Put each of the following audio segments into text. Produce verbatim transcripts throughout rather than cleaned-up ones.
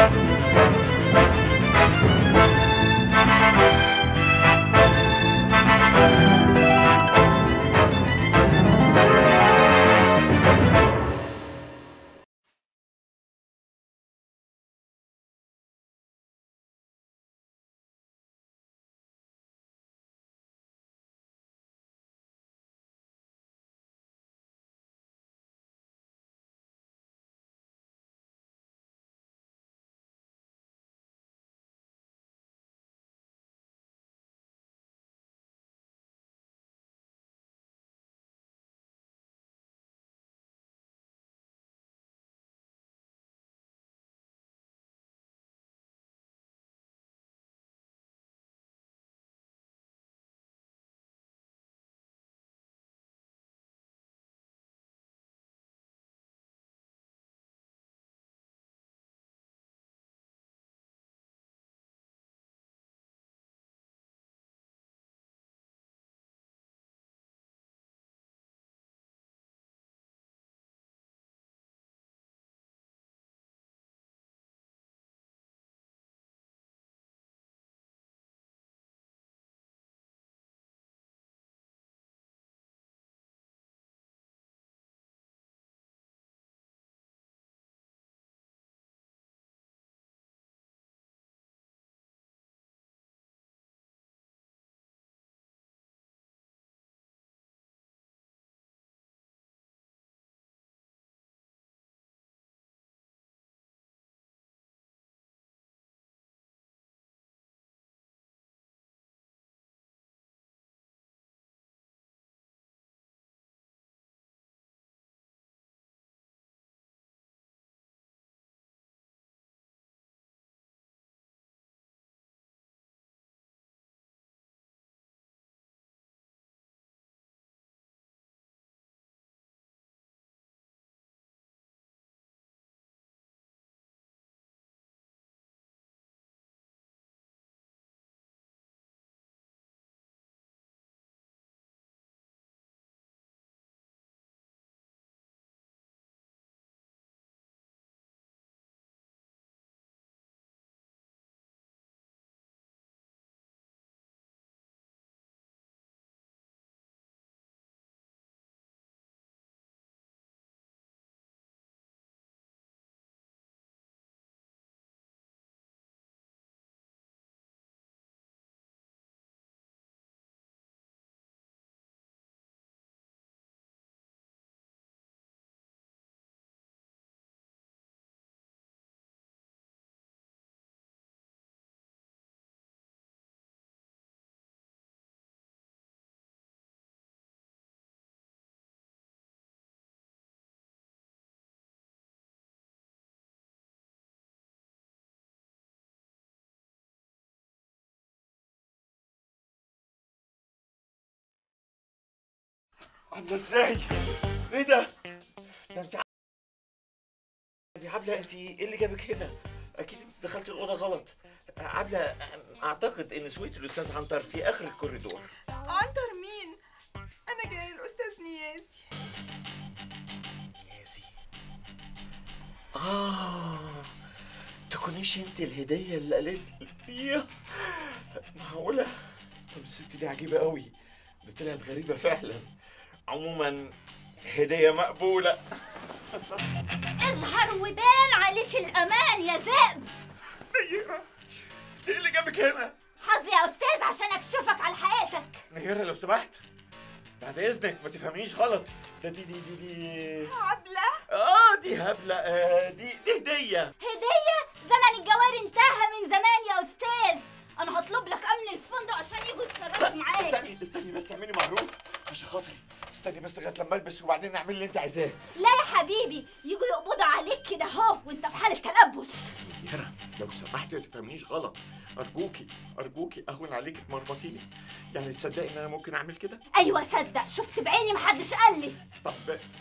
عامله ازاي؟ ايه ده؟ ده انت دي عبله، انت ايه اللي جابك هنا؟ اكيد انت دخلتي الاوضه غلط. عبله، اعتقد ان سويت الاستاذ عنتر في اخر الكوريدور. عنتر مين؟ انا جاي الاستاذ نيازي. نيازي؟ اه، تكونيش انت الهديه اللي قالت لي؟ معقوله؟ طب الست دي عجيبه قوي، دي طلعت غريبه فعلا. عموما هديه مقبوله. اظهر وبان عليك الامان يا ذئب. نيره، انت ايه اللي جابك هنا؟ حظي يا استاذ عشان اكشفك على حقيقتك. نيره لو سمحت، بعد اذنك ما تفهمينيش غلط، ده دي دي دي دي عبلة؟ اه دي هبله، آه دي دي هديه. هديه؟ زمن الجواري انتهى من زمان يا استاذ. انا هطلب لك امن الفندق عشان يجوا يتصرفوا معاك. استني استني بس، اعملي معروف عشان خاطري. استني بس لغايه لما البس وبعدين نعمل اللي انت عايزاه. لا يا حبيبي، يجوا يقبضوا عليك كده اهو وانت في حاله تلبس. يارا لو سمحتي ما تفهمنيش غلط، ارجوكي ارجوكي اهون عليكي تمرمطيني. يعني تصدقي ان انا ممكن اعمل كده؟ ايوه صدق، شفت بعيني محدش قال لي. طب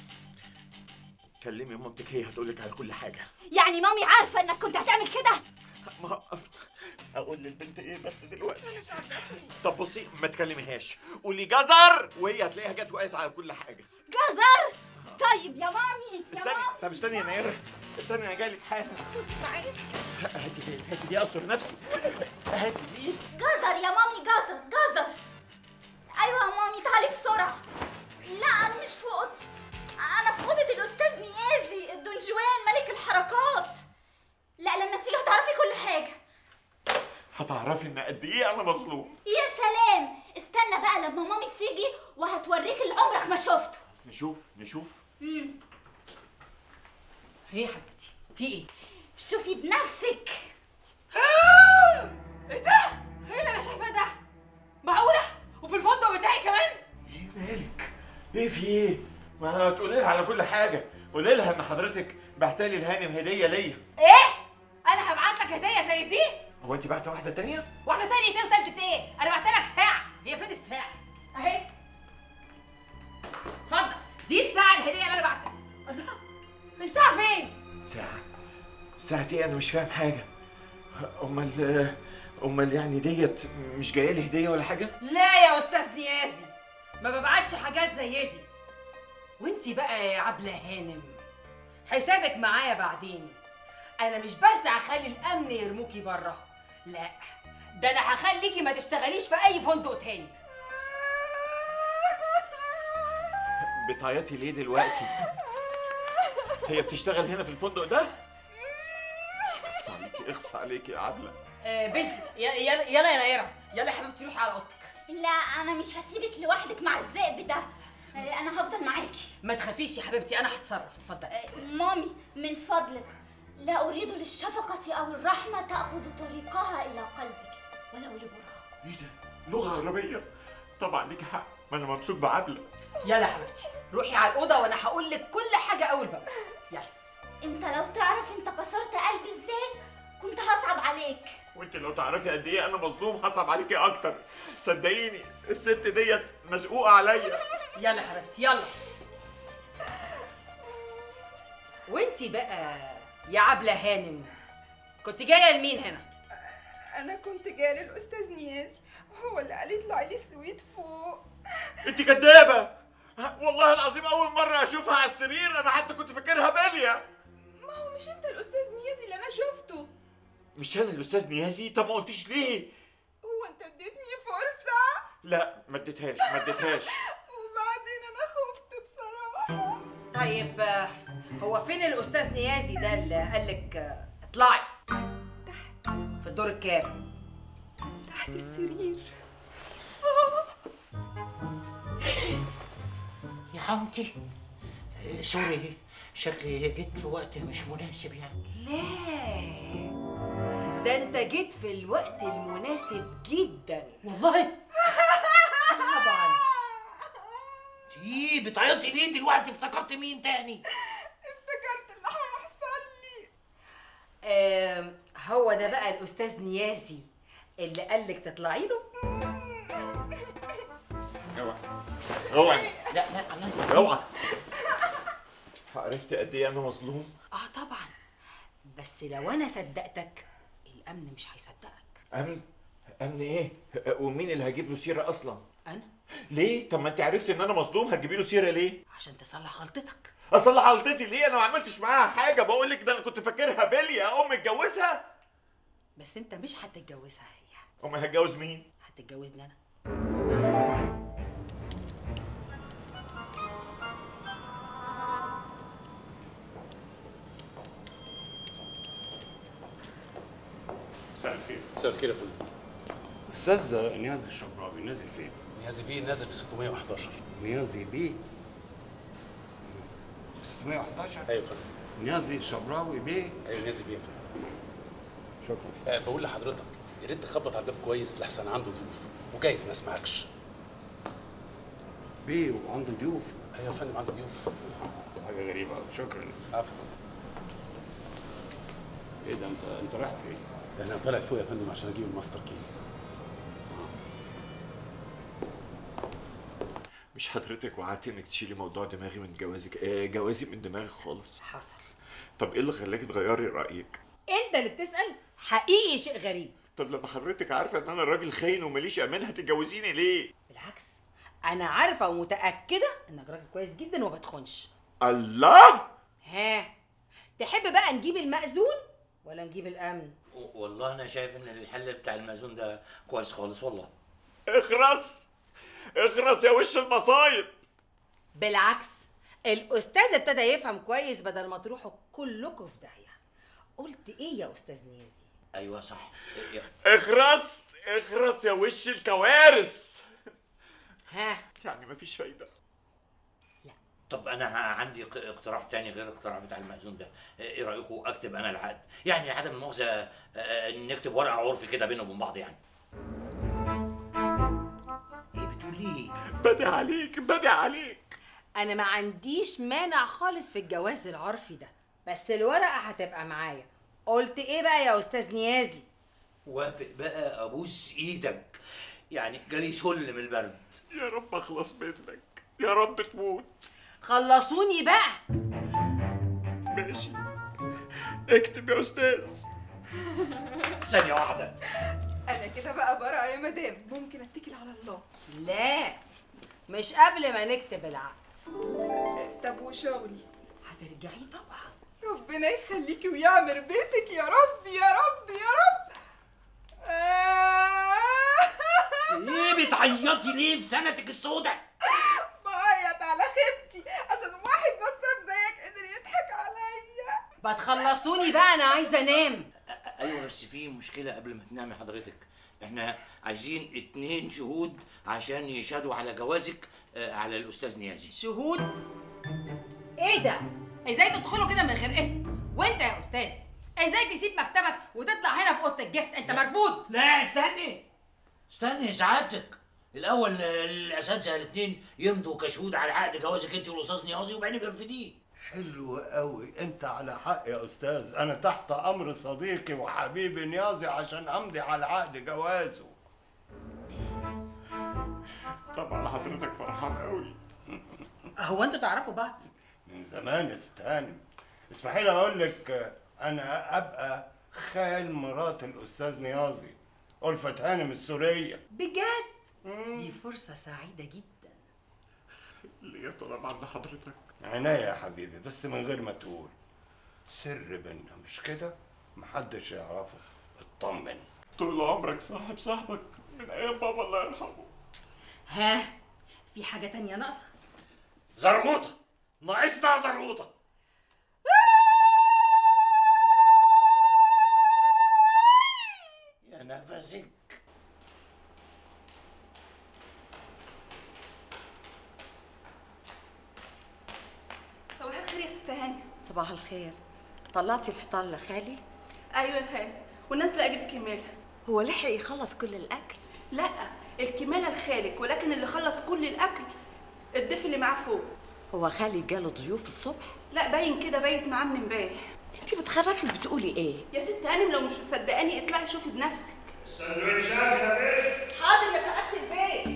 كلمي مامتك، هي هتقولك على كل حاجه. يعني مامي عارفه انك كنت هتعمل كده؟ ما اقول للبنت ايه بس دلوقتي؟ طب بصي، ما تكلميهاش، قولي جزر وهي هتلاقيها جت وقعت على كل حاجه. جزر؟ طيب يا مامي يا استني، مامي. طب استني يا نيره، استني انا جاي لك حالا. دي هاتي دي استر نفسي. هاتي دي. جزر يا مامي، جزر جزر. ايوه يا مامي تعالي بسرعه. لا انا مش في اوضتي، انا في اوضه الاستاذ نيازي الدنجوان ملك الحركات. لا لما تيجي هتعرفي كل حاجه. هتعرفي ان قد ايه انا مظلوم. يا سلام، استنى بقى لما مامي تيجي وهتوريك اللي عمرك ما شفته. بس نشوف نشوف. امم ايه يا حبيبتي في ايه؟ شوفي بنفسك. ايه ده؟ ايه اللي انا شايفاه ده؟ معقوله؟ وفي الفندق بتاعي كمان؟ ايه مالك؟ ايه في ايه؟ ما تقولي لها على كل حاجه، قولي لها ان حضرتك بعتلي الهانم هديه ليا. ايه؟ انا هبعت لك هديه زي دي؟ هو انت بعت واحده تانية؟ واحده تانية ايه وتالتة ايه؟ انا بعت لك ساعه، هي فين الساعه؟ اهي اتفضل، دي الساعه الهديه اللي انا بعتها. الله، الساعه فين؟ ساعه؟ ساعه ايه؟ انا مش فاهم حاجه. امال امال يعني ديت مش جايه لي هديه ولا حاجه؟ لا يا استاذ نيازي، ما ببعتش حاجات زي دي. وانتي بقى يا عبله هانم حسابك معايا بعدين. انا مش بس هخلي الامن يرموكي بره، لا ده انا هخليكي ما تشتغليش في اي فندق تاني. بتعيطي ليه دلوقتي؟ هي بتشتغل هنا في الفندق ده؟ اخص عليكي اخص عليكي يا عبله. آه بنتي يلا يلا يلا يا نيره، يلا يا حبيبتي روحي على اوضتك. لا انا مش هسيبك لوحدك مع الذئب ده، انا هفضل معاكي. ما تخافيش يا حبيبتي انا هتصرف، اتفضلي. مامي من فضلك، لا اريد للشفقه او الرحمه تاخذ طريقها الى قلبك ولو لبرهة. ايه ده؟ لغه عربيه؟ طبعا ليكي حق، ما انا ممسوك بعبله. يلا يا حبيبتي روحي على الاوضه وانا هقول لك كل حاجه اول باول. يلا. انت لو تعرف انت كسرت قلبي ازاي كنت هصعب عليك. وانت لو تعرفي قد ايه انا مظلوم هصعب عليكي اكتر. صدقيني الست ديت مزقوقه عليا. يلا يا حبيبتي يلا. وانتي بقى يا عبله هانم كنت جايه لمين هنا؟ انا كنت جايه للاستاذ نيازي، هو اللي قال لي اطلعي لي السويت فوق. انت كدابه، والله العظيم اول مره اشوفها على السرير انا حتى كنت فاكرها باليه. ما هو مش انت الاستاذ نيازي اللي انا شفته؟ مش انا الاستاذ نيازي؟ طب ما قلتيش ليه؟ هو انت اديتني فرصه؟ لا ما اديتهاش ما اديتهاش. وبعدين انا خفت بصراحه. طيب هو فين الاستاذ نيازي ده اللي قالك اطلعي؟ تحت. في الدور الكام؟ تحت السرير. يا حمتي سوري، شكلي جيت في وقت مش مناسب يعني. لا ده انت جيت في الوقت المناسب جدا والله؟ طبعا. دي بتعيطي ليه دلوقتي؟ افتكرت مين تاني؟ افتكرت اللي هيحصل لي. آه هو ده بقى الاستاذ نيازي اللي قالك تطلعي له؟ اوعى اوعى. لا لا لا اوعى. عرفتي قد ايه انا مظلوم؟ اه طبعا، بس لو انا صدقتك الامن مش هيصدقك. امن؟ امن ايه؟ ومين اللي هجيب له سيره اصلا؟ انا؟ ليه؟ طب ما انت عرفتي ان انا مظلوم هتجيبي له سيره ليه؟ عشان تصلح غلطتك. اصلح غلطتي ليه؟ انا ما عملتش معاها حاجه، بقول لك ده انا كنت فاكرها باليه ام اتجوزها. بس انت مش هتتجوزها هي. امال هتجوز مين؟ هتتجوزني انا. مساء الخير. مساء الخير يا فندم. استاذ نيازي الشبراوي نازل فين؟ نيازي بيه نازل في ستمية وحداشر. نيازي بيه في ستمية وحداشر؟ ايوه يا فندم. نيازي الشبراوي بيه؟ ايوه نيازي بيه يا فندم. شكرا. أه بقول لحضرتك يا ريت تخبط على الباب كويس لحسن عنده ضيوف وجايز ما يسمعكش. بيه وعنده ضيوف؟ ايوه يا فندم عنده ضيوف. حاجه غريبه قوي. شكرا. عفوا. ايه ده انت انت رايح فين؟ انا طالع فوق يا فندم عشان اجيب الماستر كي. مش حضرتك وعدتي انك تشيلي موضوع دماغي من جوازك، آه جوازي من دماغي خالص. حصل. طب ايه اللي خلاكي تغيري رايك؟ انت اللي بتسال، حقيقي شيء غريب. طب لما حضرتك عارفه ان انا راجل خاين وماليش امان هتتجوزيني ليه؟ بالعكس انا عارفه ومتاكده انك راجل كويس جدا وما بتخونش. الله. ها تحب بقى نجيب المأذون ولا نجيب الامن؟ والله انا شايف ان الحل بتاع المأذون ده كويس خالص والله. اخرس اخرس يا وش المصايب. بالعكس، الاستاذ ابتدى يفهم كويس بدل ما تروحوا كلكم في داهيه. قلت ايه يا استاذ نيازي؟ ايوه صح. اخرس اخرس يا وش الكوارث. ها يعني مفيش فايده. لا. طب انا عندي اقتراح تاني غير الاقتراح بتاع المأذون ده. ايه رايكم اكتب انا العقد؟ يعني عدم المؤاخذه نكتب ورقه عرفي كده بيننا وبين بعض يعني. ايه بتقول لي؟ بدي عليك بدي عليك. انا ما عنديش مانع خالص في الجواز العرفي ده، بس الورقه هتبقى معايا. قلت ايه بقى يا استاذ نيازي؟ وافق بقى ابوس ايدك، يعني جالي شل من البرد. يا رب اخلص منك، يا رب تموت. خلصوني بقى. ماشي، اكتب يا استاذ. ثانيه واحده. انا كده بقى براءة يا مدام، ممكن اتكل على الله؟ لا، مش قبل ما نكتب العقد. طب وشغلي؟ هترجعي طبعا. ربنا يخليكي ويعمر بيتك يا رب يا رب يا رب. ليه بتعيطي ليه في سنتك السوداء؟ بعيط على خيبتي عشان واحد نصاب زيك قدر يضحك عليا. بتخلصوني بقى، انا عايزه انام. ايوه بس في مشكله قبل ما تنامي حضرتك. احنا عايزين اتنين شهود عشان يشهدوا على جوازك على الاستاذ نيازي. شهود؟ ايه ده؟ ازاي تدخلوا كده من غير اذن؟ وانت يا استاذ ازاي تسيب مكتبك وتطلع هنا في اوضه الجست؟ انت مرفوض. لا استني استني سعادتك. الاول الاساتذه الاثنين يمضوا كشهود على عقد جوازك انت والاستاذ نيازي وبعدين بيرفديه. حلو قوي، انت على حق يا استاذ. انا تحت امر صديقي وحبيبي نيازي عشان امضي على عقد جوازه. طبعا حضرتك فرحان قوي. هو انتوا تعرفوا بعض؟ من زمان استنى. اسمحي لي اقول لك، انا ابقى خال مرات الاستاذ نيازي، ألفت هانم السوريه. بجد؟ دي فرصه سعيده جدا. اللي طلب عند حضرتك. عناية يا حبيبي، بس من غير ما تقول. سر بينا مش كده؟ محدش يعرفه. اطمن. طول عمرك صاحب صاحبك من ايام بابا الله يرحمه. ها، في حاجه تانية ناقصه؟ زرغوطه، ناقصنا زرغوطه. يا نفسك. صباح الخير يا ست هاني. صباح الخير. طلعتي الفطار لخالي؟ ايوه يا هاني، ونازله اجيب كماله. هو لحق يخلص كل الاكل؟ لا، الكماله لخالك، ولكن اللي خلص كل الاكل الضيف اللي معاه فوق. هو خالي جاله ضيوف الصبح؟ لا، باين كده بايت معاه من امبارح. انت بتخرفي بتقولي ايه؟ يا ست هانم لو مش مصدقاني اطلعي شوفي بنفسك. السندوتشات يا بيه. حاضر يا سعاده البيت.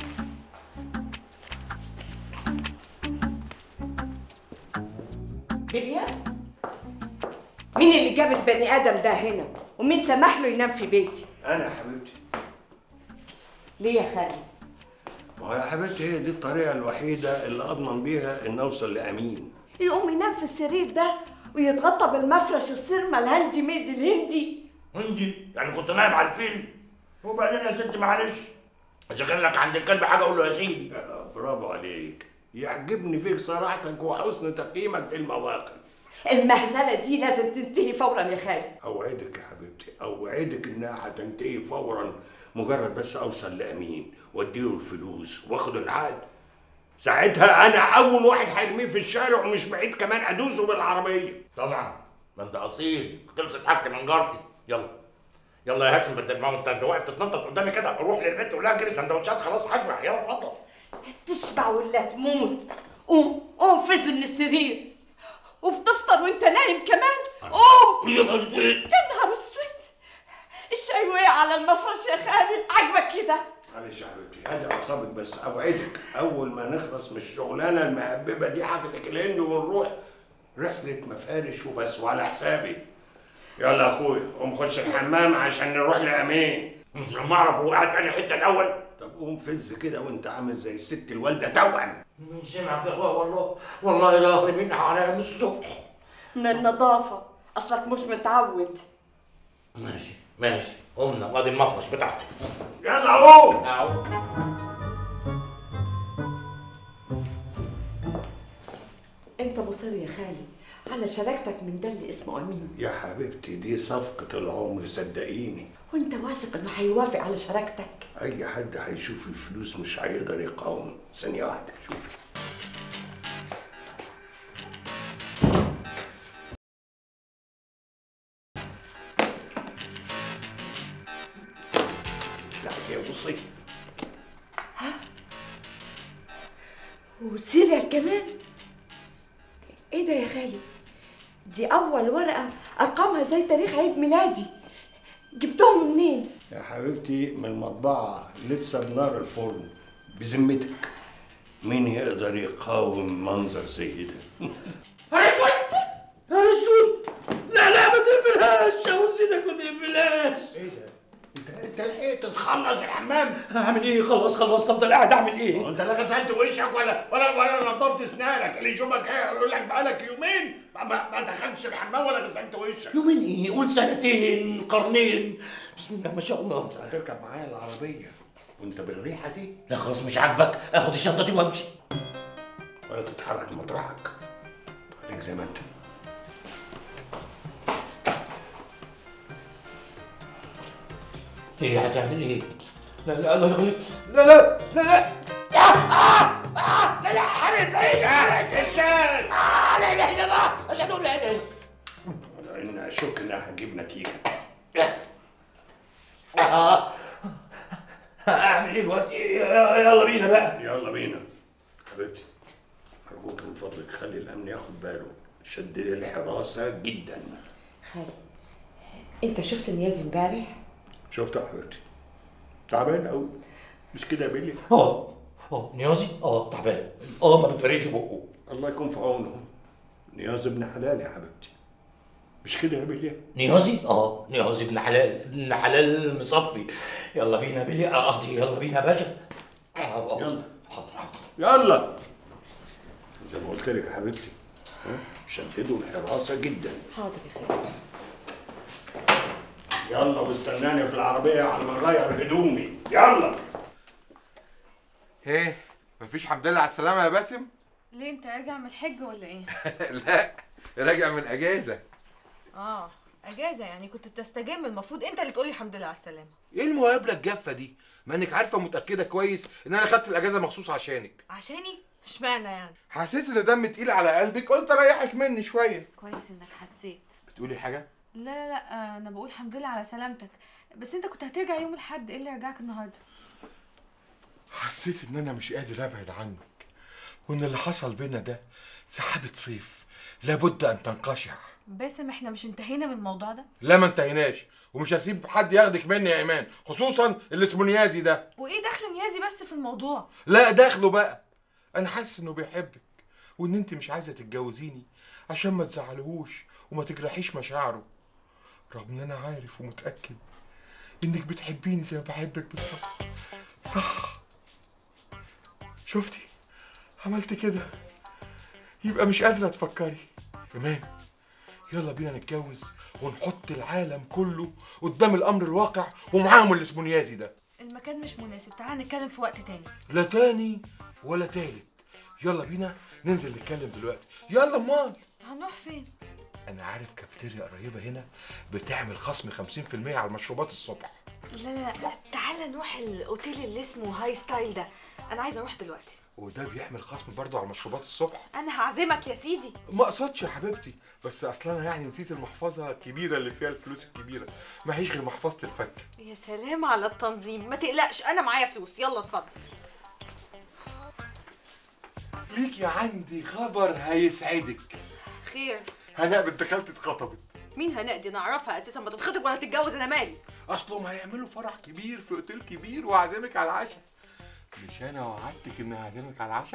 بليا؟ مين اللي جاب البني ادم ده هنا؟ ومين سمح له ينام في بيتي؟ انا يا حبيبتي. ليه يا خالي؟ ما هو يا حبيبتي هي دي الطريقه الوحيده اللي اضمن بيها ان اوصل لامين. يقوم ينام في السرير ده ويتغطى بالمفرش السيرما الهاندي ميد الهندي. هندي؟ يعني كنت نايم على الفيل؟ وبعدين يا ستي معلش، اذا كان لك عند الكلب حاجه قول له يا سيدي. برافو عليك، يعجبني فيك صراحتك وحسن تقييمك للمواقف. المهزله دي لازم تنتهي فورا يا خالي. اوعدك يا حبيبتي، اوعدك انها هتنتهي فورا، مجرد بس اوصل لامين واديله الفلوس واخد العقد. ساعتها انا اول واحد هيرميه في الشارع، ومش بعيد كمان ادوسه بالعربيه. طبعا، ما انت اصيل، خلصت حاجتي من جارتي. يلا يلا يا هاشم، بدل ما انت انت واقف تتنطط قدامي كده، روح للبيت وقول لها جري سندوتشات خلاص هشبع. يلا اتفضل. تشبع ولا تموت؟ قوم قوم فز من السرير. وبتفطر وانت نايم كمان؟ قوم. يا نهار اسود، يا نهار اسود، الشاي وقع على المفرش يا خالي. عاجبك كده؟ معلش يا حبيبتي، هدي اعصابك بس. اوعدك اول ما نخلص من الشغلانه المهببه دي هاخدك الهند ونروح رحله مفارش وبس وعلى حسابي. يلا يا اخويا قوم خش الحمام عشان نروح لامين. مش لما اعرف هو قاعد في انهي حته الاول. طب قوم فز كده وانت عامل زي الست الوالده توأم. من سمعك يا اخويا والله والله ظهري منها عليا من الصبح. من النظافه اصلك مش متعود. ماشي ماشي، قمنا وادي المفرش بتاعتك. يلا قوم. اهو. انت مصر يا خالي على شراكتك من ده اللي اسمه امين. يا حبيبتي دي صفقة العمر صدقيني. وانت واثق انه هيوافق على شراكتك؟ أي حد هيشوف الفلوس مش هيقدر يقاوم. ثانية واحدة شوفي. تعالي يا بصي. وسيريال كمان؟ ايه ده يا خالي؟ دي اول ورقه ارقامها زي تاريخ عيد ميلادي. جبتهم منين؟ يا حبيبتي من المطبعة لسه بنار الفرن. بذمتك مين يقدر يقاوم منظر زي ده؟ نهار اسود نهار اسود، لا لا ما تقفلهاش يا وزيدك، ما تقفلهاش. ايه ده؟ انت انت لحقت تخلص الحمام؟ اعمل ايه؟ خلاص خلاص تفضل قاعد اعمل ايه؟ انت لا غسلت وشك ولا ولا ولا نضفت اسنانك. اللي يشوفك ايه يقول لك بقالك يومين ما, ما دخلتش الحمام ولا غسلت وشك. يومين ايه؟ قول سنتين، قرنين. بسم الله ما شاء الله. هتركب معايا العربية وانت بالريحة دي؟ لا خلاص مش عاجبك، اخد الشنطة دي وامشي. ولا تتحرك مطرحك. خليك زي ما انت. ايه هتعمل ايه؟ لا لا لا لا لا لا لا لا لا لا حرس ايه شارك الشارك. اه لا اله الا الله، اشهد ان لا اله الا ان اشك انها هتجيب نتيجة. اه اعمل ايه دلوقتي؟ يلا بينا بقى. يلا بينا. حبيبتي ارجوك من فضلك خلي الامن ياخد باله. شدد الحراسة جدا. خالي انت شفت نيازي امبارح؟ شفت يا حبيبتي؟ تعبان قوي مش كده يا بيلي؟ اه اه نيازي اه تعبان، اه ما بتفرقش بقه. الله يكون في عونه. نيازي ابن حلال يا حبيبتي مش كده يا بيلي؟ نيازي اه نيازي ابن حلال، ابن حلال مصفي. يلا بينا يا بيلي، قصدي يلا بينا يا باشا. يلا حاضر حاضر يلا زي ما قلت لك يا حبيبتي. شددوا الحراسة جدا. حاضر يا خالي. يلا واستناني في العربية على ما اغير هدومي. يلا. ايه مفيش حمد لله على السلامة يا باسم؟ ليه انت راجع من الحج ولا ايه؟ لا راجع من اجازة. اه اجازة يعني كنت بتستجم، المفروض انت اللي تقولي الحمد لله على السلامة. ايه المقابلة الجافة دي؟ ما انك عارفة متأكدة كويس ان انا خدت الاجازة مخصوص عشانك. عشاني؟ اشمعنى يعني؟ حسيت ان دم تقيل على قلبك قلت اريحك مني شوية. كويس انك حسيت. بتقولي حاجة؟ لا لا لا انا بقول الحمد لله على سلامتك، بس انت كنت هترجع يوم الاحد، ايه اللي رجعك النهارده؟ حسيت ان انا مش قادر ابعد عنك، وان اللي حصل بينا ده سحابة صيف لابد ان تنقشع. باسم احنا مش انتهينا من الموضوع ده؟ لا ما انتهيناش، ومش هسيب حد ياخدك مني يا ايمان، خصوصا اللي اسمه نيازي ده. وايه دخل نيازي بس في الموضوع؟ لا دخله بقى. انا حاسس انه بيحبك، وان انت مش عايزه تتجوزيني عشان ما تزعلهوش وما تجرحيش مشاعره، رغم ان انا عارف ومتاكد انك بتحبيني زي ما بحبك بالظبط. صح؟ شفتي عملت كده؟ يبقى مش قادره تفكري. ايمان يلا بينا نتجوز ونحط العالم كله قدام الامر الواقع ومعاهم اللي اسمه نيازي ده. المكان مش مناسب، تعال نتكلم في وقت تاني. لا تاني ولا تالت، يلا بينا ننزل نتكلم دلوقتي. يلا امال هنروح فين؟ انا عارف كافتيريا قريبه هنا بتعمل خصم خمسين في المية على المشروبات الصبح. لا لا لا تعال نروح الاوتيل اللي اسمه هاي ستايل ده، انا عايزه اروح دلوقتي. وده بيعمل خصم برضه على المشروبات الصبح. انا هعزمك يا سيدي. ما اقصدش يا حبيبتي، بس اصلا انا يعني نسيت المحفظه الكبيره اللي فيها الفلوس الكبيره، ما هيش غير محفظه الفك. يا سلام على التنظيم، ما تقلقش انا معايا فلوس، يلا اتفضل. ليكي عندي خبر هيسعدك. خير؟ هناء بنت خالتي اتخطبت. مين هناء دي؟ نعرفها اساسا، ما تتخطب ولا تتجوز، انا مالي. اصلهم هيعملوا فرح كبير في اوتيل كبير وهعزمك على العشاء. مش انا وعدتك اني هعزمك على العشاء؟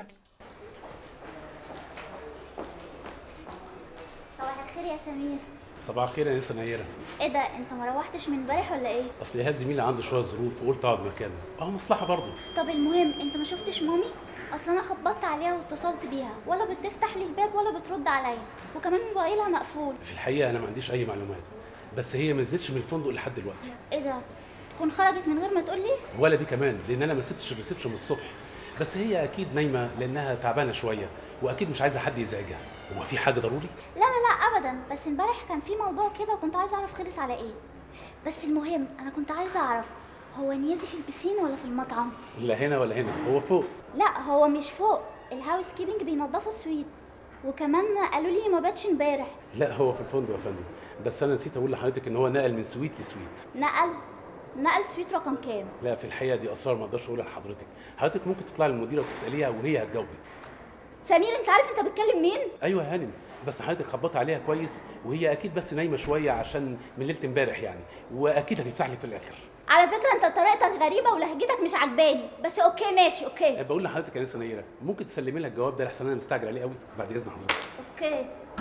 صباح الخير يا سمير. صباح الخير يا انسه نيره. ايه ده انت ما روحتش من امبارح ولا ايه؟ اصل ايهاب زميلي عنده شويه ظروف وقلت اقعد مكانه، اه مصلحه برضه. طب المهم انت ما شفتش مامي؟ اصل انا خبطت عليها واتصلت بيها، ولا بتفتح لي الباب ولا بترد عليا، وكمان موبايلها مقفول. في الحقيقه انا ما عنديش اي معلومات، بس هي ما نزلتش من الفندق لحد دلوقتي. ايه ده؟ تكون خرجت من غير ما تقول لي؟ ولا دي كمان، لان انا ما سبتش الريسبشن من الصبح. بس هي اكيد نايمه لانها تعبانه شويه، واكيد مش عايزه حد يزعجها. هو في حاجه ضروري؟ لا لا لا ابدا، بس امبارح كان في موضوع كده وكنت عايزه اعرف خلص على ايه. بس المهم انا كنت عايزه اعرف هو نيازي في البسين ولا في المطعم؟ لا هنا ولا هنا، هو فوق. لا هو مش فوق، الهاوس كيبنج بينضفوا السويت، وكمان قالوا لي ما باتش امبارح. لا هو في الفندق يا فندم، بس انا نسيت اقول لحضرتك ان هو نقل من سويت لسويت. نقل نقل سويت رقم كام؟ لا في الحقيقه دي اسرار ما اقدرش اقولها لحضرتك. حضرتك ممكن تطلعي للمديره وتساليها وهي هتجاوبك. سمير انت عارف انت بتكلم مين؟ ايوه يا هانم، بس حضرتك خبطت عليها كويس، وهي اكيد بس نايمه شويه عشان من ليله امبارح يعني، واكيد هتفتح لي في الاخر. على فكره انت طريقتك غريبه ولهجتك مش عجباني، بس اوكي ماشي اوكي. بقول لحضرتك يا نسا نيره، ممكن تسلمي لها الجواب ده لحسن انا مستعجل عليه قوي، بعد اذن حضرتك. اوكي.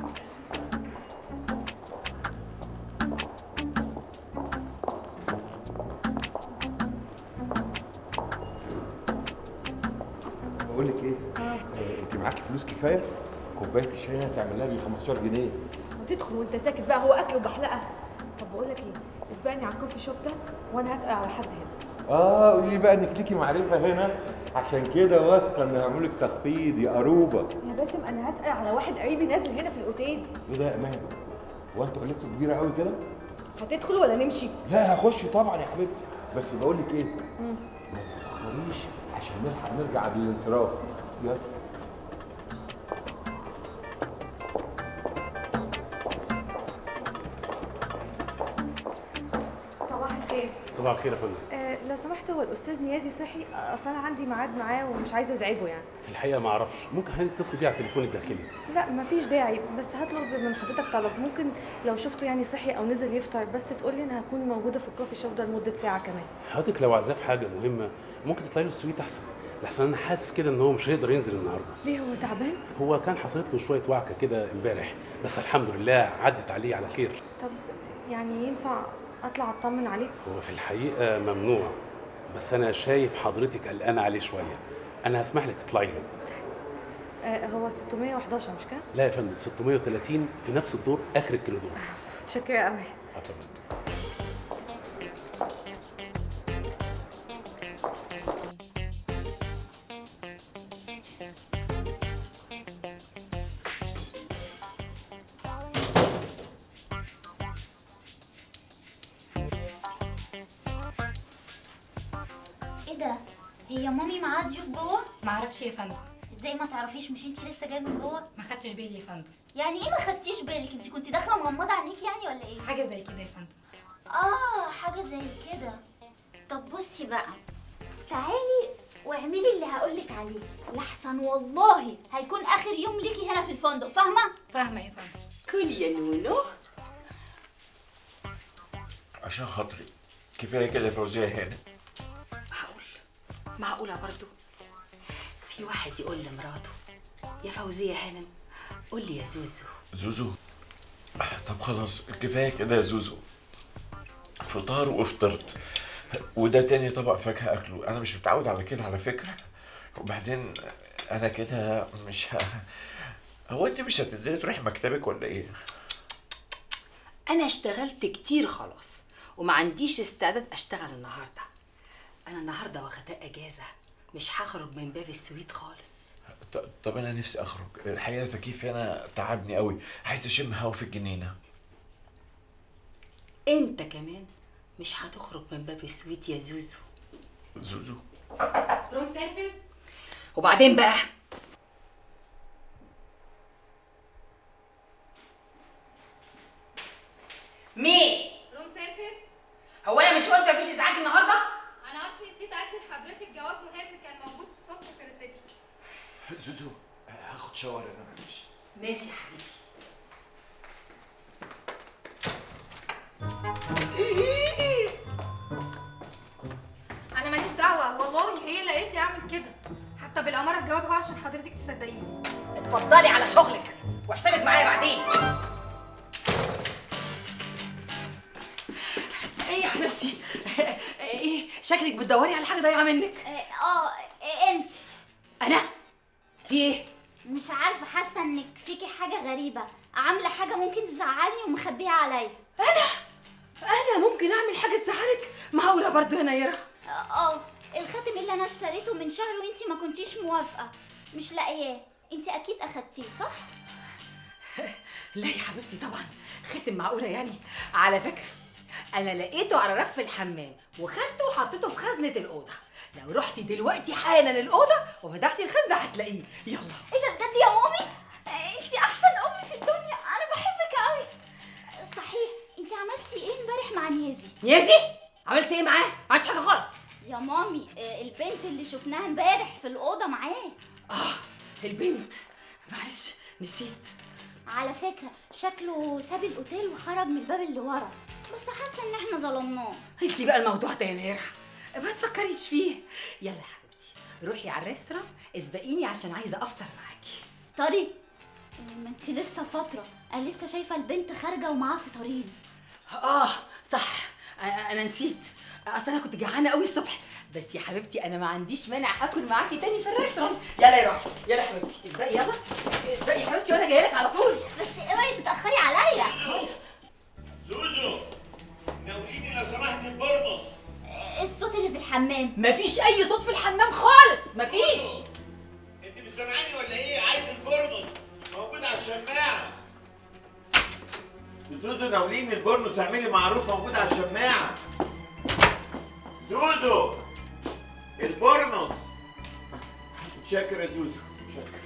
بقول لك ايه؟ آه. انت معاكي فلوس كفايه؟ كوبايه الشاي هتعمل لها ب خمستاشر جنيه. وتدخل وانت ساكت بقى، هو اكل وبحلقه. طب بقول لك ايه؟ اسبقني على الكوفي شوب ده وانا هسال على حد هنا. اه قولي لي بقى انك ليكي معرفه هنا، عشان كده واثقه ان هعمل لك تخفيض يا قروبه. يا باسم انا هسال على واحد قريبي نازل هنا في الاوتيل. ايه ده يا امان؟ هو انتوا قلتوا كبيره قوي كده؟ هتدخل ولا نمشي؟ لا هخش طبعا يا حبيبتي، بس بقول لك ايه؟ ما تتاخريش عشان نلحق نرجع قبل الانصراف. يلا. صباح الخير. صباح الخير يا فندم. آه لو سمحت، هو الاستاذ نيازي صحي؟ اصل انا عندي ميعاد معاه ومش عايزه ازعجه يعني. في الحقيقه ما اعرفش، ممكن حضرتك تتصل بيه على التليفون الداخلي. لا مفيش داعي، بس هطلب من حضرتك طلب. ممكن لو شفته يعني صحي او نزل يفطر بس تقول لي انا هكون موجوده في الكوفي شوب ده لمده ساعه كمان. حضرتك لو عايزاه في حاجه مهمه ممكن تطلعي له السويت احسن، لحسن انا حاسس كده ان هو مش هيقدر ينزل النهارده. ليه، هو تعبان؟ هو كان حصلت له شويه وعكه كده امبارح، بس الحمد لله عدت عليه على خير. طب يعني ينفع اطلع اطمن عليه؟ هو في الحقيقه ممنوع، بس انا شايف حضرتك قلقانه عليه شويه، انا هسمح لك تطلعي له. آه هو ستمية وحداشر مش كده؟ لا يا فندم، ستمية وتلاتين في نفس الدور اخر الكوريدور. متشكره قوي. ايه ده؟ هي مامي معاها ضيوف جوه؟ معرفش يا فندم. ازاي ما تعرفيش؟ مش انتي لسه جايه من جوه؟ ما خدتش بالي يا فندم. يعني ايه ما خدتيش بالك؟ انتي كنتي داخله مغمضه عينيك يعني ولا ايه؟ حاجه زي كده يا فندم. اه حاجه زي كده. طب بصي بقى، تعالي واعملي اللي هقولك عليه، لحسن والله هيكون اخر يوم ليكي هنا في الفندق، فاهمه؟ فاهمه يا فندم. كلي يا نونو. عشان خاطري كفايه كده يا فوزيه هنا. معقول معقوله برضو في واحد يقول لمراته يا فوزيه هانم قول لي يا زوزو. زوزو؟ طب خلاص كفايه كده يا زوزو، فطار وافطرت، وده تاني طبق فاكهه اكله، انا مش متعود على كده على فكره. وبعدين انا كده مش ه... هو انت مش هتنزلي تروحي مكتبك ولا ايه؟ انا اشتغلت كتير خلاص وما عنديش استعداد اشتغل النهارده. انا النهارده واخده اجازه، مش هخرج من باب السويت خالص. طب انا نفسي اخرج، الحقيقه التكييف هنا تعبني قوي، عايز اشم هوا في الجنينه. انت كمان مش هتخرج من باب السويت يا زوزو. زوزو؟ روم سيرفيس. وبعدين بقى مين؟ روم سيرفيس. هو انا مش قلت مفيش ازعاج النهارده؟ انا اصلي نسيت ادي لحضرتك جواب مهم كان موجود الصبح في الريسبشن. زوزو هاخد شاور انا معلش. ماشي يا حبيبي. انا ماليش دعوه والله، هي اللي قالت لي اعمل كده، حتى بالاماره الجواب هو عشان حضرتك تصدقيني. اتفضلي على شغلك وحسابك معايا بعدين. ايه يا حبيبتي؟ ايه شكلك بتدوري على حاجه ضايعه منك؟ اه إيه انت؟ انا في ايه؟ مش عارفه، حاسه انك فيكي حاجه غريبه، عامله حاجه ممكن تزعلني ومخبيها عليا. انا انا ممكن اعمل حاجه تزعلك؟ معقوله برضو يا نيره؟ اه الخاتم اللي انا اشتريته من شهر وانتي ما كنتيش موافقه، مش لاقياه. انتي اكيد اخدتيه صح؟ لا يا حبيبتي طبعا، خاتم معقوله يعني؟ على فكره انا لقيته على رف الحمام وخدته وحطيته في خزنه الاوضه. لو رحتي دلوقتي حالا الاوضه وفتحتي الخزنه هتلاقيه. يلا. ايه ده بجد يا مامي؟ انتي احسن ام في الدنيا، انا بحبك قوي. صحيح انتي عملتي ايه امبارح مع نيازي؟ نيازي؟ عملت ايه معاه؟ ما عملتش حاجه خالص يا مامي. البنت اللي شفناها امبارح في الاوضه معاه. اه البنت، معلش نسيت. على فكره شكله ساب الاوتيل وخرج من الباب اللي ورا، بس حاسه ان احنا ظلمناه. انتي بقى الموضوع ده يا نيره ما تفكريش فيه. يلا يا حبيبتي روحي على الريستوران اسبقيني عشان عايزه افطر معاكي. افطري؟ ما انتي لسه فتره، انا لسه شايفه البنت خارجه ومعاها فطارين. اه صح، انا نسيت، اصل انا كنت جعانه قوي الصبح. بس يا حبيبتي انا ما عنديش مانع اكل معاكي تاني في الريستوران. يلا يا روحي، يلا يا حبيبتي اسبقي، يلا اسبقي يا حبيبتي وانا جايه لك على طول. بس اوعي تتاخري عليا. زوزو ناوليني لو سمحت البرنس. الصوت اللي في الحمام. مفيش اي صوت في الحمام خالص، مفيش. انت مش سامعاني ولا ايه؟ عايز البرنس موجود على الشماعه. زوزو ناوليني البرنس، اعملي معروف، موجود على الشماعه. زوزو البرنس. متشكر يا زوزو، متشكر.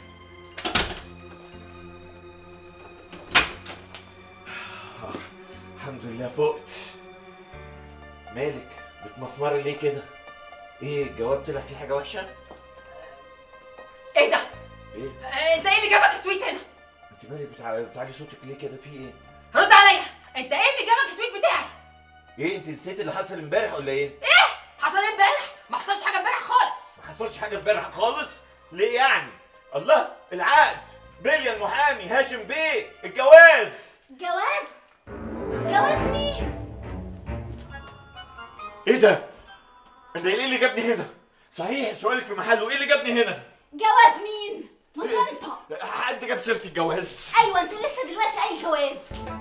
الحمد لله فقت. مالك بتمسمري ليه كده؟ ايه الجواب طلع فيه حاجه وحشه؟ ايه ده؟ ايه؟ آه انت ايه اللي جابك السويت هنا؟ انت مالك بتع... بتعلي صوتك ليه كده؟ في ايه؟ رد عليا، انت ايه اللي جابك السويت بتاعي؟ ايه انت نسيت اللي حصل امبارح ولا ايه؟ ايه؟ حصل ايه امبارح؟ ما حصلش حاجه امبارح خالص. ما حصلش حاجه امبارح خالص؟ ليه يعني؟ الله، العقد، بليا المحامي، هاشم بيه، الجواز. جواز؟ جواز مين؟ ايه ده؟ انت ايه اللي جابني هنا؟ صحيح سؤالك في محله، ايه اللي جابني هنا؟ جواز مين؟ ما تنطق. حد جاب سيره الجواز؟ ايوه انت لسه دلوقتي اي جواز؟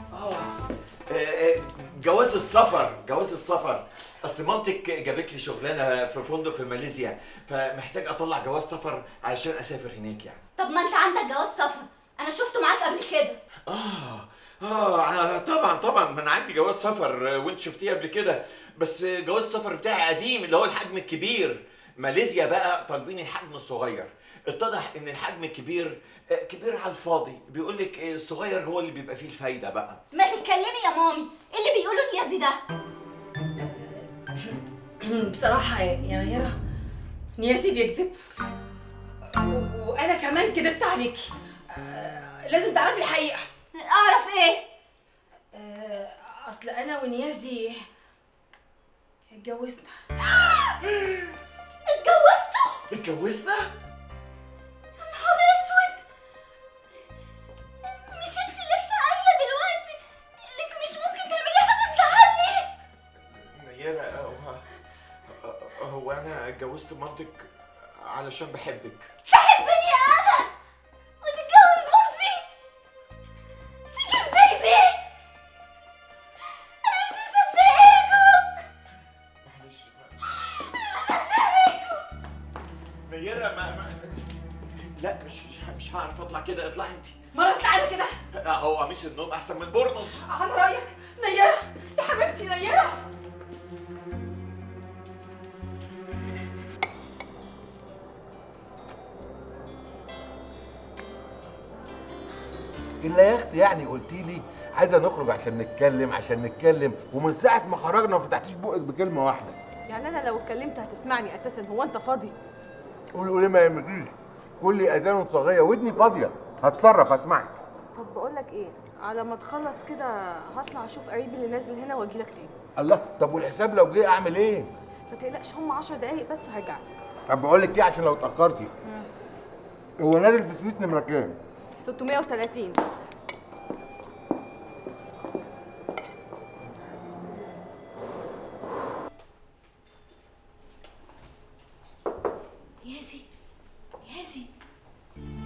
اه جواز السفر، جواز السفر. اصل مامتك جابت لي شغلانه في فندق في ماليزيا، فمحتاج اطلع جواز سفر علشان اسافر هناك يعني. طب ما انت عندك جواز سفر، انا شفته معاك قبل كده. اه اه طبعا طبعا، ما انا عندي جواز سفر وانت شفتيه قبل كده، بس جواز السفر بتاعي قديم اللي هو الحجم الكبير. ماليزيا بقى طالبين الحجم الصغير، اتضح ان الحجم الكبير كبير على الفاضي، بيقول لك الصغير هو اللي بيبقى فيه الفايده بقى. ما تتكلمي يا مامي، ايه اللي بيقولوا نيازي ده؟ بصراحه يا نيره نيازي بيكذب، وانا كمان كذبت عليكي. آه لازم تعرفي الحقيقه. اعرف ايه؟ آه اصل انا ونيازي اتجوزنا. اتجوزتوا؟ اتجوزنا؟ يا نهار اسود، مش انت لسه قايله دلوقتي انك مش ممكن تعملي حاجه تزعلني؟ نيرة هو هو انا اتجوزت مامتك علشان بحبك. تحبني انا وتتجوز مامتي؟ تيجي ازاي دي؟ انا مش مصدقاكوا. معلش مش مصدقاكوا. نيرة ما, ما لا مش مش هعرف اطلع كده، اطلعي انت. ما اطلع انا كده؟ هو قميص النوم احسن من البورنوس. على رايك نيرة يا حبيبتي نيرة. الا يا اختي يعني قلتي لي عايزه نخرج عشان نتكلم عشان نتكلم، ومن ساعه ما خرجنا ما فتحتيش بقك بكلمه واحده. يعني انا لو اتكلمت هتسمعني اساسا؟ هو انت فاضي؟ قولي قولي ما يهمكيش، كل اذان صاغيه ودني فاضيه، هتصرف اسمعك. طب بقول لك ايه، على ما تخلص كده هطلع اشوف قريبي اللي نازل هنا واجي لك تاني. الله، طب والحساب لو جه اعمل ايه؟ ما تقلقش، هم عشر دقايق بس هرجع لك. طب بقول لك ايه عشان لو اتاخرتي، هو نازل في سويت نمره كام؟ ستمية وتلاتين. ياسي ياسي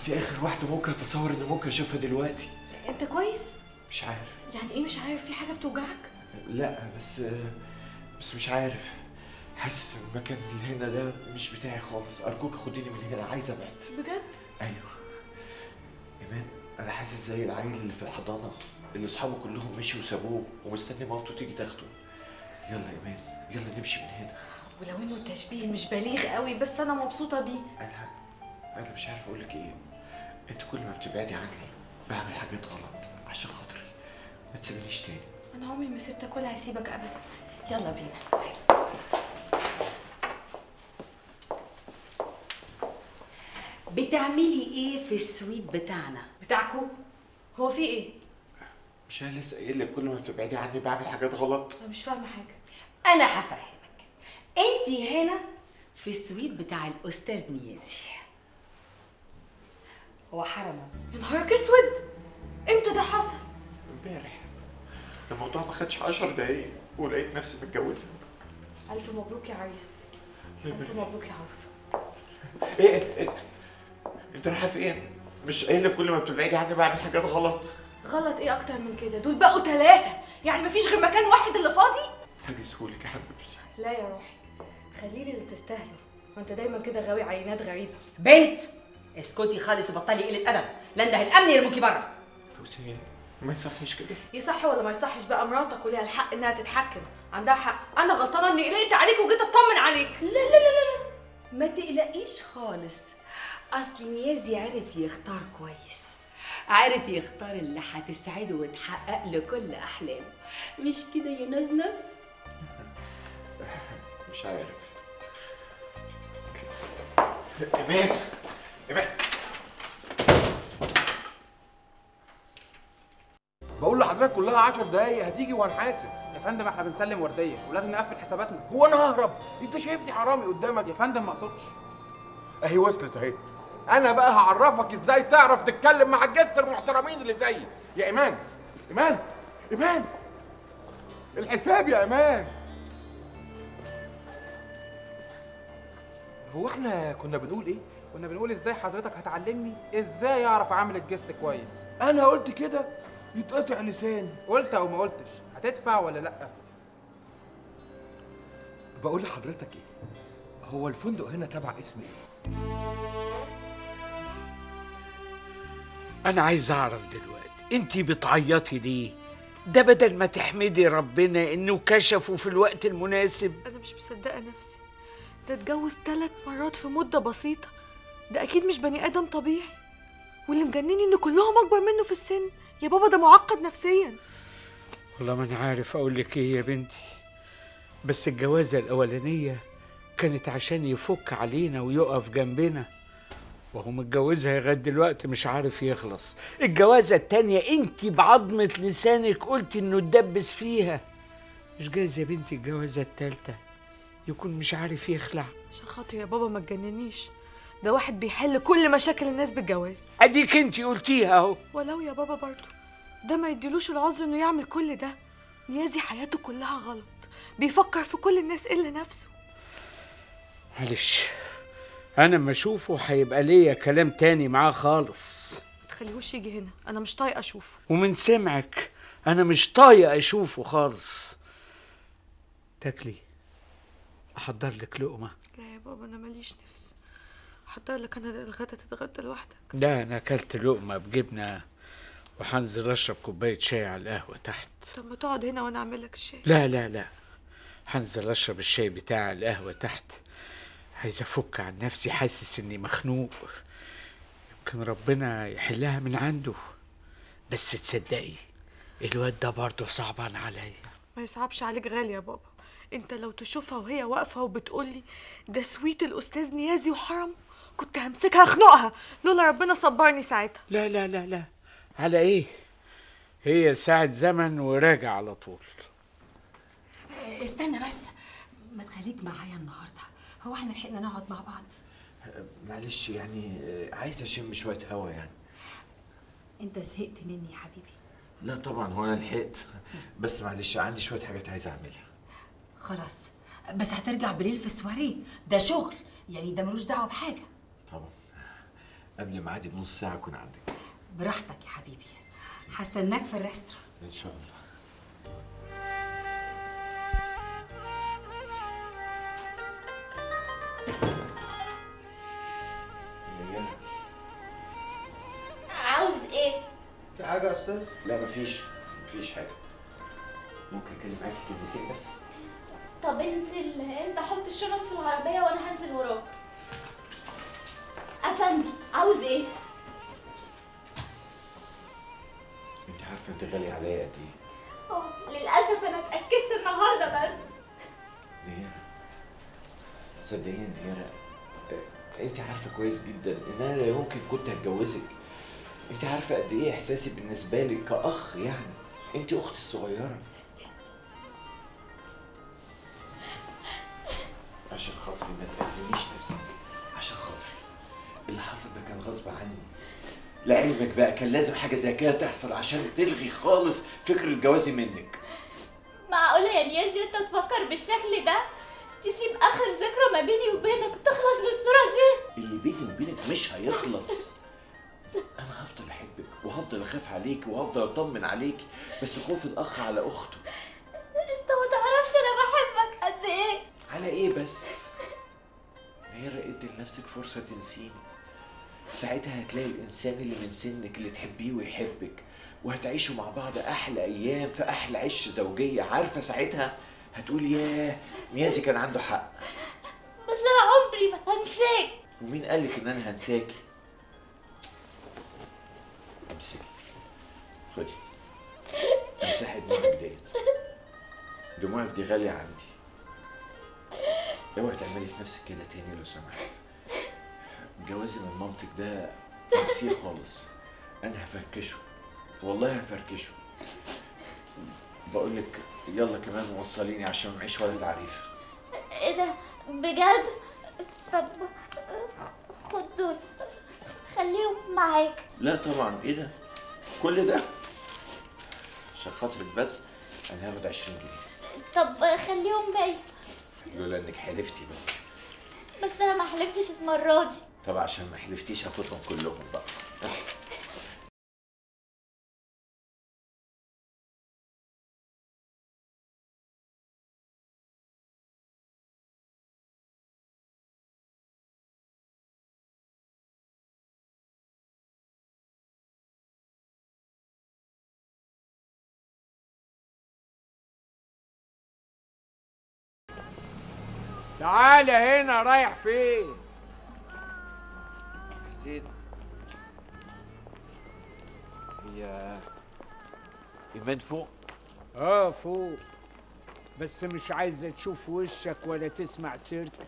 انت اخر واحده ممكن اتصور ان ممكن اشوفها دلوقتي. انت كويس؟ مش عارف. يعني ايه مش عارف؟ في حاجه بتوجعك؟ لا بس بس مش عارف، حاسس ان المكان اللي هنا ده مش بتاعي خالص. ارجوك خديني من هنا، عايز ابعد. بجد؟ ايوه ايمان، انا حاسس زي العيل اللي في الحضانه اللي اصحابه كلهم مشوا وسابوه ومستني مامته تيجي تاخده. يلا يا ايمان، يلا نمشي من هنا. ولو انه التشبيه مش بليغ قوي بس انا مبسوطه بيه. انا انا مش عارف اقول لك ايه. انت كل ما بتبعدي عني بعمل حاجات غلط، عشان خاطري ما تسيبنيش تاني. انا عمري ما سبتك ولا هسيبك ابدا. يلا بينا. بتعملي ايه في السويت بتاعنا بتاعكم؟ هو في ايه؟ مش انا لسه قايل لك كل ما بتبعدي عني بعمل حاجات غلط؟ انا مش فاهمه حاجه. انا هفهمك. انت هنا في السويت بتاع الاستاذ نيازي. هو حرمه. يا نهارك اسود، امتى ده حصل؟ امبارح. الموضوع ما خدش عشر دقايق ولقيت نفسي متجوزه. الف مبروك يا عريس. الف مبروك يا عروسه. ايه ايه انت رايحه فين؟ مش قايل لك كل ما بتبعدي عني بعمل حاجات غلط؟ غلط ايه اكتر من كده؟ دول بقوا ثلاثه، يعني مفيش غير مكان واحد اللي فاضي؟ هجيسهولك يا حبيبتي. لا يا روحي، خليلي اللي تستاهله، ما انت دايما كده غاوي عينات غريبه. بنت اسكتي خالص وبطلي قله ادب، لانده الامن يرموكي بره. فوزية ما يصحش كده. يصح ولا ما يصحش بقى، مراتك وليها الحق انها تتحكم، عندها حق. انا غلطانه اني قلقت عليك وجيت اطمن عليك. لا لا لا لا ما تقلقيش خالص، اصل نيازي عرف يختار كويس، عارف يختار اللي هتسعده وتحقق له كل احلامه، مش كده يا نزنز؟ مش عارف. ايمان ايمان، بقول لحضرتك كلها عشر دقايق هتيجي وهنحاسب. يا فندم احنا بنسلم ورديه ولازم نقفل حساباتنا. هو انا ههرب؟ انت شايفني حرامي قدامك؟ يا فندم ما اقصدش. اهي وصلت اهي. انا بقى هعرفك ازاي تعرف تتكلم مع الجست المحترمين اللي زيي. يا ايمان ايمان ايمان، الحساب يا ايمان. هو احنا كنا بنقول ايه؟ كنا بنقول ازاي حضرتك هتعلمني ازاي اعرف اعمل الجست كويس. انا قلت كده يتقطع لساني. قلت او ما قلتش، هتدفع ولا لا؟ بقول لحضرتك ايه، هو الفندق هنا تبع اسم ايه؟ انا عايز اعرف دلوقتي انتي بتعيطي ليه؟ ده بدل ما تحمدي ربنا انه كشفه في الوقت المناسب. انا مش مصدقه نفسي، ده اتجوز ثلاث مرات في مده بسيطه، ده اكيد مش بني ادم طبيعي. واللي مجنني ان كلهم اكبر منه في السن. يا بابا ده معقد نفسيا. والله ما انا عارف اقول لك ايه يا بنتي، بس الجوازه الاولانيه كانت عشان يفك علينا ويقف جنبنا، وهو متجوزها لغايه دلوقتي مش عارف يخلص. الجوازه التانيه انتي بعضمه لسانك قلتي انه اتدبس فيها. مش جايز يا بنتي الجوازه التالته يكون مش عارف يخلع؟ عشان خاطر يا بابا ما تجننيش، ده واحد بيحل كل مشاكل الناس بالجواز. اديك انتي قلتيها اهو. ولو يا بابا برضه ده ما يديلوش العذر انه يعمل كل ده. نيازي حياته كلها غلط، بيفكر في كل الناس الا نفسه. معلش، انا اما اشوفه هيبقى ليا كلام تاني معاه خالص. ما تخليهوش يجي هنا، انا مش طايقه اشوفه. ومن سمعك انا مش طايقه اشوفه خالص. تاكلي؟ احضر لك لقمه؟ لا يا بابا انا ماليش نفس. احضر لك انا الغدا تتغدى لوحدك؟ لا انا اكلت لقمه بجبنه وهنزل اشرب كوبايه شاي على القهوه تحت. طب ما تقعد هنا وانا اعمل لك الشاي. لا لا لا، هنزل اشرب الشاي بتاعي على القهوه تحت. عايز افك عن نفسي، حاسس اني مخنوق. يمكن ربنا يحلها من عنده. بس تصدقي الواد ده برضه صعبان عليا. ما يصعبش عليك غالي يا بابا، انت لو تشوفها وهي واقفه وبتقولي ده سويت الاستاذ نيازي وحرم كنت همسكها اخنقها، لولا ربنا صبرني ساعتها. لا لا لا لا، على ايه؟ هي ساعة زمن وراجع على طول. استنى بس، ما تخليك معايا النهارده، هو احنا لحقنا نقعد مع بعض؟ معلش يعني عايز اشم شويه هوا يعني. انت زهقت مني يا حبيبي؟ لا طبعا، هو انا لحقت، بس معلش عندي شويه حاجات عايز اعملها. خلاص، بس هترجع بالليل في السواريه، ده شغل يعني، ده ملوش دعوه بحاجه. طبعا. قبل ميعادي بنص ساعه اكون عندك. براحتك يا حبيبي، هستناك في الريستوران. ان شاء الله. عاوز ايه؟ في حاجه يا استاذ؟ لا مفيش مفيش حاجه. ممكن اتكلم معاكي كلمتين بس؟ طب انت ال... انت حط الشنط في العربيه وانا هنزل وراك. افندي عاوز ايه؟ انت عارفه انت غالي عليا قد ايه؟ اه للاسف انا اتاكدت النهارده بس. نيرة صدقيني نيرة، انت عارفه كويس جدا ان انا لا يمكن كنت هتجوزك. انت عارفه قد ايه احساسي بالنسبه لك كاخ، يعني انت اختي الصغيره. عشان خاطري ما تأذينيش نفسك، عشان خاطري. اللي حصل ده كان غصب عني. لعلمك بقى كان لازم حاجه زي كده تحصل عشان تلغي خالص فكره جوازي منك. معقوله يا نيازي انت تفكر بالشكل ده؟ تسيب اخر ذكرى ما بيني وبينك تخلص بالصوره دي؟ اللي بيني وبينك مش هيخلص. انا هفضل احبك وهفضل اخاف عليك وهفضل اطمن عليك، بس خوف الاخ على اخته. انت ما تعرفش انا بحبك قد ايه. على ايه بس؟ نيرة ادي لنفسك فرصه تنسيني. ساعتها هتلاقي الانسان اللي من سنك اللي تحبيه ويحبك، وهتعيشوا مع بعض احلى ايام في احلى عش زوجيه. عارفه ساعتها هتقول ياه نيازي كان عنده حق. بس انا عمري ما هنساك. ومين قالك ان انا هنساكي؟ امسكي، خدي، امسحي دموعك ديت. دموعك دي غاليه عندي. اوعي تعملي في نفسك كده تاني لو سمحت. جوازي من مامتك ده نسيه خالص. انا هفركشه، والله هفركشه. بقول لك يلا كمان وصليني عشان معيش ولا تعريفه. ايه ده بجد؟ طب خد دول خليهم معاك. لا طبعا، ايه ده؟ كل ده عشان خاطرك بس؟ انا هاخد عشرين جنيه. طب خليهم باقي. لولا انك حلفتي بس. بس انا ما حلفتش المره دي. طب عشان ما حلفتيش هاخدهم كلهم بقى. تعالى هنا، رايح فين؟ حسين، هي ايمان فوق؟ اه فوق، بس مش عايزه تشوف وشك ولا تسمع سيرتك.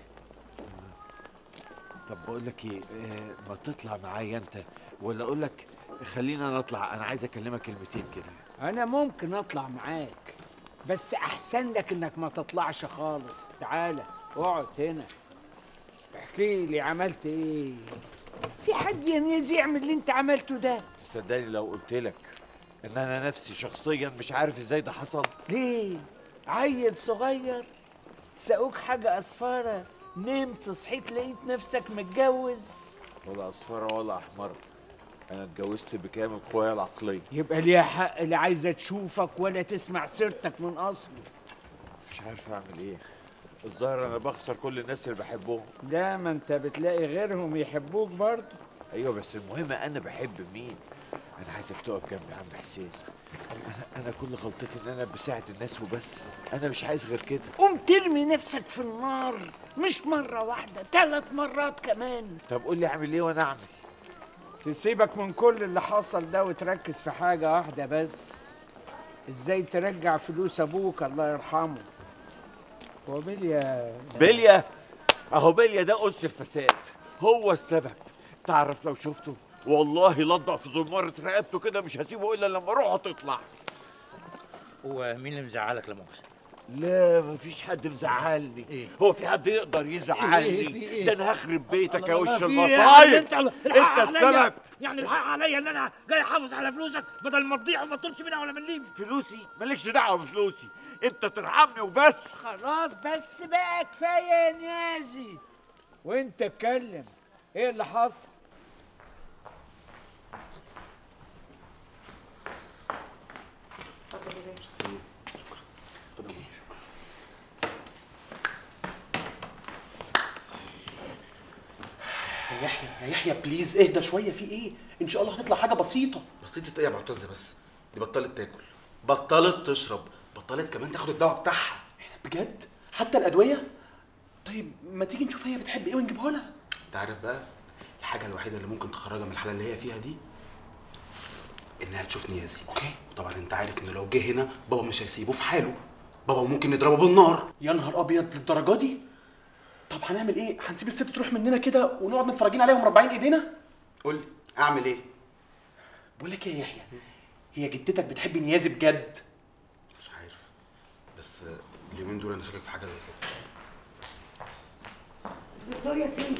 طب بقول لك ايه، آه ما تطلع معايا انت، ولا اقول لك خلينا نطلع، انا عايز اكلمك كلمتين كده. انا ممكن اطلع معاك، بس احسن لك انك ما تطلعش خالص. تعالى اقعد هنا، احكي لي عملت ايه. في حد ينزي يعمل اللي انت عملته ده؟ صدقني لو قلت لك ان انا نفسي شخصيا مش عارف ازاي ده حصل. ليه؟ عيل صغير ساقوك حاجه اصفاره، نمت صحيت لقيت نفسك متجوز. ولا اصفره ولا احمر، انا اتجوزت بكامل قوايا العقليه. يبقى ليها حق لا عايزه تشوفك ولا تسمع سيرتك من اصله. مش عارف اعمل ايه، الظاهر انا بخسر كل الناس اللي بحبهم. لا ما انت بتلاقي غيرهم يحبوك برضه. ايوه بس المهم انا بحب مين. انا عايزك تقف جنبي يا عم حسين. انا انا كل غلطتي ان انا بساعد الناس وبس، انا مش عايز غير كده. قوم ترمي نفسك في النار، مش مره واحده، ثلاث مرات كمان. طب قول لي اعمل ايه وانا اعمل. تسيبك من كل اللي حصل ده وتركز في حاجه واحده بس، ازاي ترجع فلوس ابوك الله يرحمه. هو بليا بليا اهو بليا ده أس الفساد، هو السبب. تعرف لو شفته والله لضع في زمارة رقبته كده مش هسيبه الا لما روحه تطلع. ومين اللي مزعلك لا مؤاخذة؟ لا مفيش حد مزعلني. إيه؟ هو في حد يقدر يزعلني؟ إيه إيه إيه؟ ده انا هخرب بيتك يا وش المصايب. انت انت السبب. يعني الحق عليا ان انا جاي احافظ على فلوسك بدل ما تضيع وما تطولش منها ولا مليم. فلوسي؟ مالكش دعوه بفلوسي، انت ترحمني وبس. خلاص بس بقى كفايه يا نيازي، وانت اتكلم. ايه اللي حصل؟ ميرسي. شكرا. اتفضل. شكرا. يا يحيى يا يحيى بليز اهدى شويه، في ايه؟ ان شاء الله هتطلع حاجه بسيطه. بسيطة ايه يا معتز؟ بس دي بطلت تاكل، بطلت تشرب، بطلت كمان تاخد الدواء بتاعها. بجد؟ حتى الادويه؟ طيب ما تيجي نشوف هي بتحب ايه ونجيبها لها. انت عارف بقى الحاجه الوحيده اللي ممكن تخرجها من الحاله اللي هي فيها دي انها تشوف نيازي. اوكي. طبعا انت عارف ان لو جه هنا بابا مش هيسيبه في حاله، بابا ممكن نضربه بالنار. يا نهار ابيض للدرجه دي؟ طب هنعمل ايه؟ هنسيب الست تروح مننا كده ونقعد متفرجين عليها ومربعين ايدينا؟ قول لي اعمل ايه؟ بقول لك ايه يا يحيى، هي جدتك بتحب نيازي بجد؟ مش عارف، بس اليومين دول انا شاكك في حاجه زي كده. دكتور يا سيدي.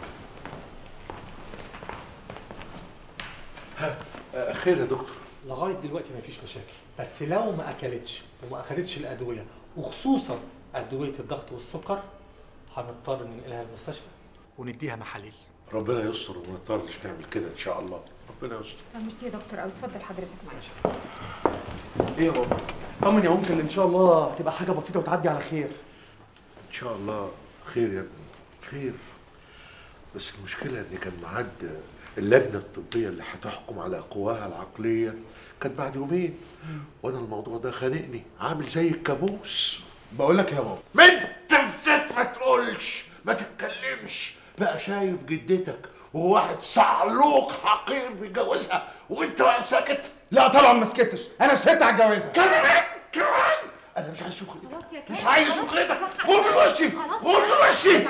ها خير يا دكتور؟ لغايه دلوقتي مفيش مشاكل، بس لو ما اكلتش وما اخدتش الادويه وخصوصا ادويه الضغط والسكر هنضطر ننقلها المستشفى ونديها محاليل. ربنا يستر وما نضطرش نعمل كده ان شاء الله، ربنا يستر. ميرسي يا دكتور قوي، اتفضل حضرتك معايا. ايه يا بابا؟ طمن يا ممكن ان شاء الله هتبقى حاجه بسيطه وتعدي على خير. ان شاء الله خير يا ابني، خير. بس المشكله ان كان ميعاد اللجنه الطبيه اللي هتحكم على قواها العقليه كانت بعد يومين، وانا الموضوع ده خانقني عامل زي الكابوس. بقول لك يا بابا، ما انت نسيت ما تقولش ما تتكلمش بقى. شايف جدتك وواحد صعلوق حقير بيجوزها وانت واقف ساكت؟ لا طبعا ما سكتش، انا سكت على الجوازه. كمان كمان انا مش عايز اشوف خلقتك، مش عايز اشوف خلقتك. غور من وشي، غور من وشي.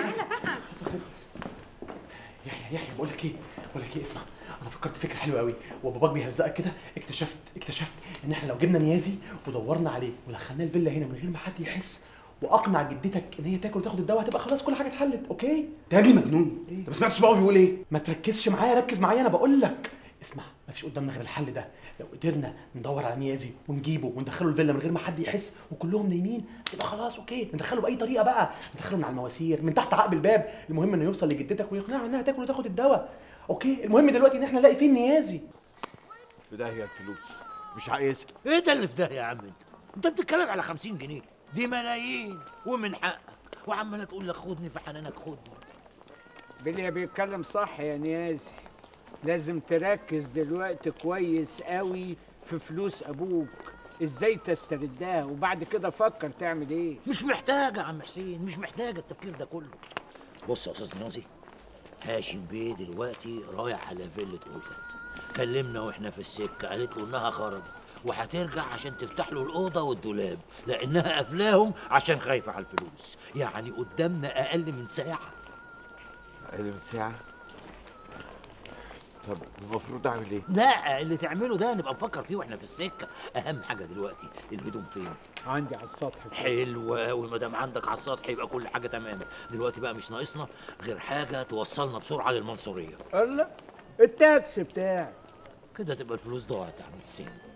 يحيى يحيى بقول لك ايه بقول لك ايه اسمع، انا فكرت فكره حلوه قوي وباباك بيهزقك كده. اكتشفت اكتشفت ان احنا لو جبنا نيازي ودورنا عليه ودخلناه الفيلا هنا من غير ما حد يحس واقنع جدتك ان هي تاكل وتاخد الدواء هتبقى خلاص كل حاجه اتحلت. اوكي؟ انت يا ابني مجنون؟ انت ما سمعتش بابا بيقول ايه؟ ما تركزش معايا، ركز معايا انا بقول لك. اسمع، مفيش قدامنا غير الحل ده. لو قدرنا ندور على نيازي ونجيبه وندخله الفيلا من غير ما حد يحس وكلهم نايمين يبقى خلاص. اوكي، ندخله باي طريقه بقى، ندخله من على المواسير من تحت عقب الباب، المهم انه يوصل لجدتك ويقنعها انها تاكل وتاخد الدواء. اوكي، المهم دلوقتي ان احنا نلاقي فين نيازي. في داهيه الفلوس مش عايزها. ايه ده اللي في داهيه يا عم؟ انت انت بتتكلم على خمسين جنيه، دي ملايين ومن حقك، وعماله تقول لك خدني في حنانك خدني. بليا بيتكلم صح يا نيازي، لازم تركز دلوقتي كويس قوي في فلوس ابوك، ازاي تستردها وبعد كده فكر تعمل ايه. مش محتاجه يا عم حسين، مش محتاجه التفكير ده كله. بص يا استاذ نيازي، هاشم بيه دلوقتي رايح على فيلة ألفت، كلمنا واحنا في السكه، قالت له انها خرجت وهترجع عشان تفتح له الاوضه والدولاب لانها قافلاهم عشان خايفه على الفلوس. يعني قدامنا اقل من ساعه. اقل من ساعه؟ طب المفروض اعمل ايه؟ لا، اللي تعمله ده نبقى نفكر فيه واحنا في السكه. اهم حاجه دلوقتي الهدوم فين؟ عندي على السطح. حلو قوي، ما دام عندك على السطح يبقى كل حاجه تمام. دلوقتي بقى مش ناقصنا غير حاجه توصلنا بسرعه للمنصوريه. الله، التاكسي بتاعي. كده تبقى الفلوس ضاعت يا عم حسين.